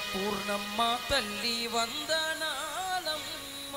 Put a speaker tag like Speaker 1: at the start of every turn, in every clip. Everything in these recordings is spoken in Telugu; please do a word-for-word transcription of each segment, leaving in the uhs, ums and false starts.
Speaker 1: పూర్ణమ్మ తల్లి వందనాలమ్మ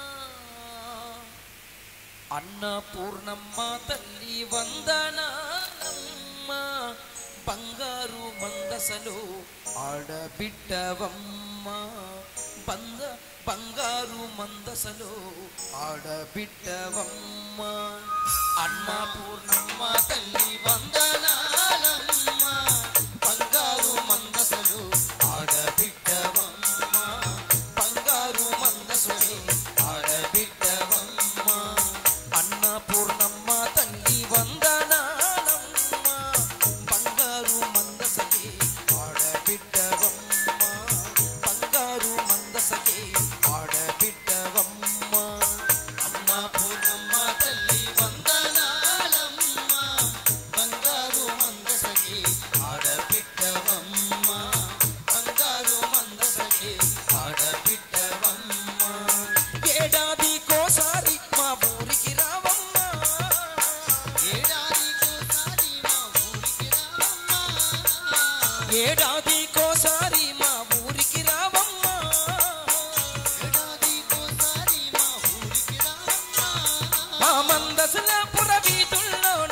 Speaker 1: అన్నపూర్ణమ్మ తల్లి వందనాలమ్మ బంగారు మందసలు ఆడబిడ్డవమ్మ బంద బంగారు మందసలు ఆడబిడ్డవమ్మ అన్నపూర్ణమ్మ తల్లి వందనాలమ్మ బంగారు మందసలు ఆడబిడ్డవమ్మ బంగారు మందసలు ఆడబిడ్డవమ్మ అన్నపూర్ణమ్మ తల్లి వందనాలమ్మ బంగారు మందసకి ఆడబిడ్డవమ్మ బంగారు మందసకి ఆడబిడ్డవమ్మ అన్నపూర్ణమ్మ తల్లి వందనాలమ్మ బంగారు మందసకి ఆడబిడ్డవమ్మ బంగారు మందసకి ఆడబిడ్డవమ్మ ఏడాది కోసారి మా ఊరికి రావమ్మ ఏడాది కోసారి మా ఊరికి రావమ్మ ఏడాది కోసారి మా ఊరికి రావమ్మ ఏడాది కోసారి మా ఊరికి రావమ్మ మా మందసుల పుర వీధుల్లోన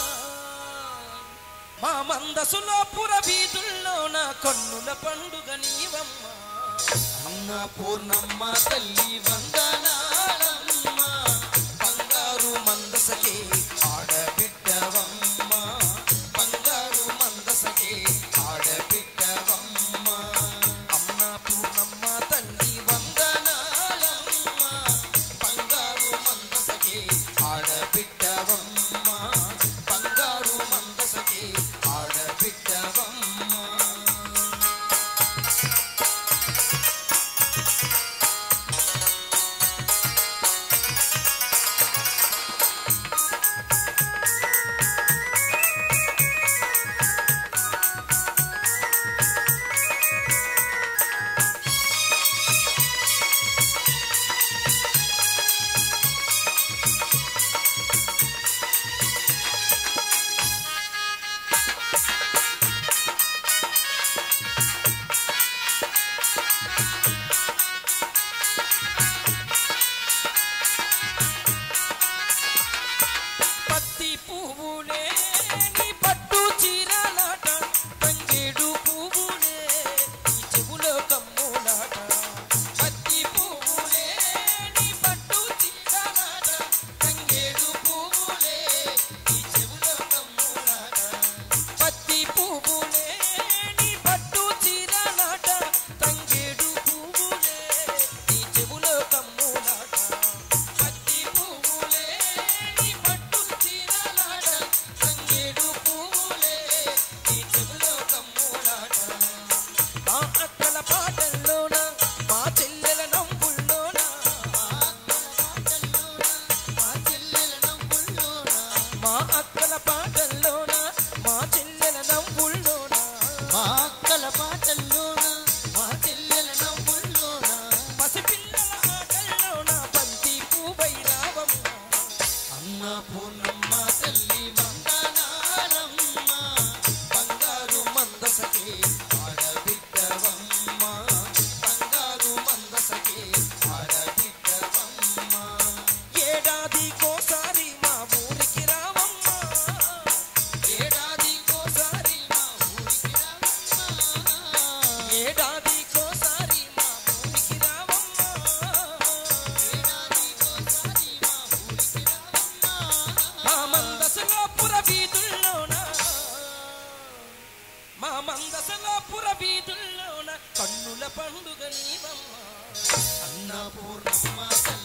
Speaker 1: మా మందసుల పుర వీధుల్లోన కన్నుల పండుగ నీవమ్మ అన్నపూర్ణమ్మ తల్లి వందనాలమ్మ బంగారు మందసకి ఆడబిడ్డవమ్మ బంగారు మందసకి ఆడబిడ్డవమ్మ అన్నపూర్ణమ్మ తల్లి వందనాలమ్మ బంగారు మందసకి ఆడబిడ్డవమ్మ బంగారు మందసకి ఆడబిడ్డవమ్మ పత్తి పువ్వులే నీ పట్టు చీరలాట తంగేడు పువ్వులే నీ చెవులో కమ్ములాట పత్తి పువ్వులే నీ పట్టు చీరలాట తంగేడు పువ్వులే నీ చెవులో కమ్ములాట పత్తి పువ్వులే నీ పట్టు చీరలాట తంగేడు పువ్వులే నీ చెవులో కమ్ములాట పత్తి పువ్వులే నీ పట్టు చీరలాట తంగేడు పువ్వులే నీ చెవులో కమ్ములాట మా అక్కల పాటల్లోన మా చెల్లెల నవ్వుల్లోన మా చెల్లెల నవ్వుల్లోన మా అక్కల పాటల్లోన మా చెల్లెల నవ్వుల్లోన మా అక్కల పాటల్లోన మా చెల్లెల నవ్వుల్లోన పసిపిల్లల ఆటల్లోన బంతి పువ్వై రావమ్మ అన్నపూర్ణమ్మ తల్లి వందనాలమ్మ బంగారు మందసకి ఆడబిడ్డవమ్మ బంగారు మందసకి ఆడబిడ్డవమ్మ ఏడాది కోసారి మా ఊరికి రావమ్మ ఏడాది కోసారి మా ఊరికి రావమ్మ ఏడాది కోసారి మా ఊరికి రావమ్మ ఏడాది కోసారి మా ఊరికి రావమ్మ మా మందసలో పుర వీధుల్లోన మా మందసలో పుర వీధుల్లోన కన్నుల పండుగ నీవమ్మ అన్నపూర్ణమ్మ తల్లి